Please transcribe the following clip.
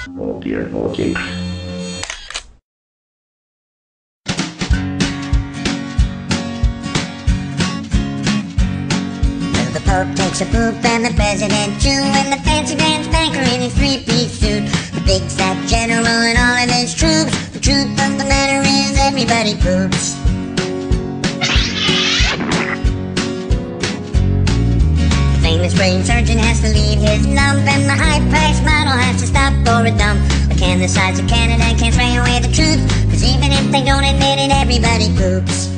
Oh dear, okay. The Pope takes a poop and the President too, and the fancy pants banker in his three-piece suit, the big fat general and all of his troops. The truth of the matter is everybody poops. The famous brain surgeon has to leave his lump, and the high-priced model has to stop for a dump. But can the size of Canada can't spray away the truth, 'cause even if they don't admit it, everybody poops.